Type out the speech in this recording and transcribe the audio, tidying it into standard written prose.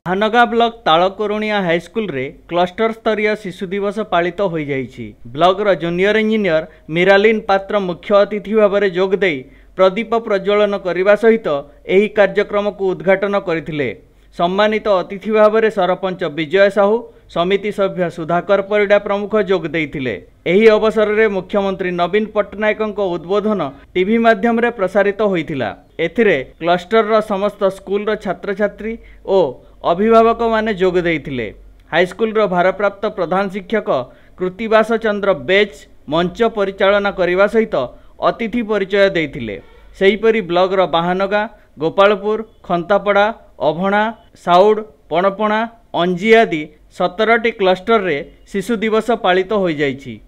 धानगा block Talakorunia high school रे cluster स्तरीय शिशु दिवस पालित हो जाइछि। ब्लॉक जूनियर इंजीनियर मिरालिन पात्र मुख्य अतिथि भाव में जोगदे प्रदीप प्रज्वलन करने सहित एही कार्यक्रम को उद्घाटन करथिले। सम्मानित अतिथि भाव में सरपंच विजय साहू, समिति सभ्य सुधाकर परिडा प्रमुख जोग देइथिले। एही अवसर में मुख्यमंत्री नवीन पट्टनायक उद्बोधन टीवी माध्यम रे प्रसारित होइथिला। एथिरे क्लस्टर रो समस्त स्कूल रो छात्र छात्री और अभिभावक माने जोग देइथिले। हाईस्कल रो भारप्राप्त प्रधान शिक्षक कृतिवास चंद्र बेच मंच परिचालना करने सहित अतिथि परिचय देइथिले। सेहीपरि ब्लॉक रो बाहानगा, गोपालपुर, खंतापड़ा, अभणा, साउड, पणपणा, अंजी आदि 17टी क्लस्टर रे शिशु दिवस पालित हो जाइछि।